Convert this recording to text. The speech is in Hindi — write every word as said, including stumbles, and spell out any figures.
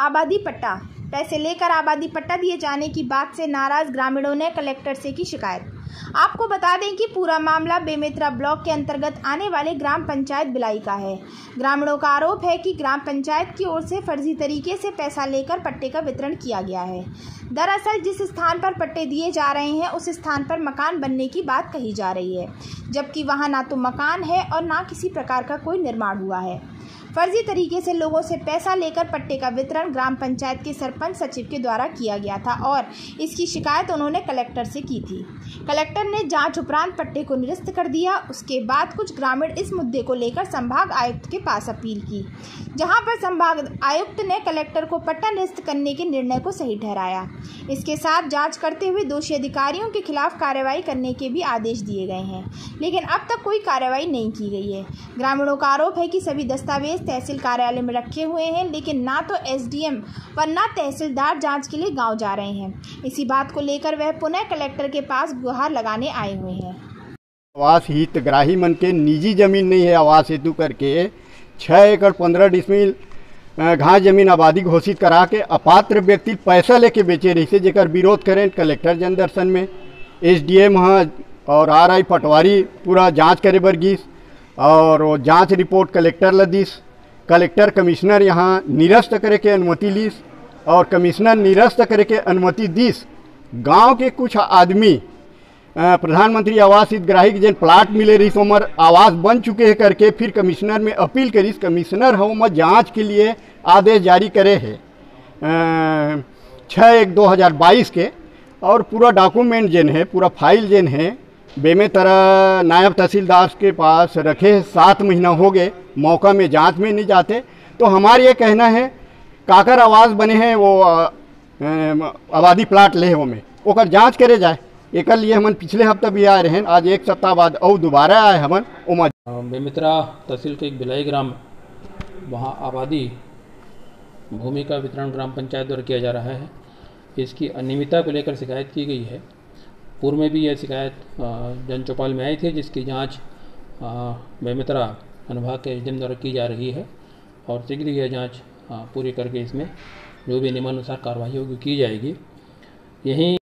आबादी पट्टा पैसे लेकर आबादी पट्टा दिए जाने की बात से नाराज ग्रामीणों ने कलेक्टर से की शिकायत। आपको बता दें कि पूरा मामला बेमेतरा ब्लॉक के अंतर्गत आने वाले ग्राम पंचायत बिलाई का है। ग्रामीणों का आरोप है कि ग्राम पंचायत की ओर से फर्जी तरीके से पैसा लेकर पट्टे का वितरण किया गया है। दरअसल जिस स्थान पर पट्टे दिए जा रहे हैं उस स्थान पर मकान बनने की बात कही जा रही है, जबकि वहां ना तो मकान है और ना किसी प्रकार का कोई निर्माण हुआ है। फर्जी तरीके से लोगों से पैसा लेकर पट्टे का वितरण ग्राम पंचायत के सरपंच सचिव के द्वारा किया गया था और इसकी शिकायत उन्होंने कलेक्टर से की थी। कलेक्टर ने जांच उपरांत पट्टे को निरस्त कर दिया। उसके बाद कुछ ग्रामीण इस मुद्दे को लेकर संभाग आयुक्त के पास अपील की, जहां पर संभाग आयुक्त ने कलेक्टर को पट्टा निरस्त करने के निर्णय को सही ठहराया। इसके साथ जांच करते हुए दोषी अधिकारियों के खिलाफ कार्रवाई करने के भी आदेश दिए गए हैं, लेकिन अब तक कोई कार्रवाई नहीं की गई है। ग्रामीणों का आरोप है कि सभी दस्तावेज तहसील कार्यालय में रखे हुए हैं, लेकिन ना तो एसडीएम व ना तहसीलदार जांच के लिए गांव जा रहे हैं। इसी बात को लेकर वह पुनः कलेक्टर के पास गुहार लगाने आए हुए हैं। आवास हितग्राही मन के निजी जमीन नहीं है, आवास हेतु करके छः एकड़ पंद्रह डिसमिल घास जमीन आबादी घोषित करा के अपात्र व्यक्ति पैसा लेके बेचे रही से, जेकर विरोध करें कलेक्टर जन दर्शन में एसडीएम हाँ और आर आई पटवारी पूरा जांच करे बरगिस और वो जांच रिपोर्ट कलेक्टर लदीस। कलेक्टर कमिश्नर यहाँ निरस्त करे के अनुमति लीस और कमिश्नर निरस्त करे के अनुमति दीस। गांव के कुछ आदमी प्रधानमंत्री आवास हितग्राही के जन प्लाट मिले रही उमर आवास बन चुके हैं करके फिर कमिश्नर में अपील करीस। कमिश्नर हम जांच के लिए आदेश जारी करे है छः एक दो हज़ार बाईस के, और पूरा डॉक्यूमेंट जन है, पूरा फाइल जन है बेमेतरा नायब तहसीलदार के पास रखे। सात महीना हो गए, मौका में जांच में नहीं जाते। तो हमारा ये कहना है काकर आवास बने हैं वो आबादी प्लाट ले वो में ओकर जाँच करे जाए। एक लिए हमन पिछले हफ्ता भी आए रहे, आज एक सप्ताह बाद और दोबारा आए हमन उमा। बेमेतरा तहसील के एक बिलाई ग्राम, वहाँ आबादी भूमि का वितरण ग्राम पंचायत द्वारा किया जा रहा है। इसकी अनियमितता को लेकर शिकायत की गई है। पूर्व में भी यह शिकायत जन चौपाल में आई थी, जिसकी जांच बेमेतरा अनुभाग के एसडीएम द्वारा की जा रही है और शीघ्र यह जांच पूरी करके इसमें जो भी नियमानुसार कार्रवाई होगी की जाएगी। यहीं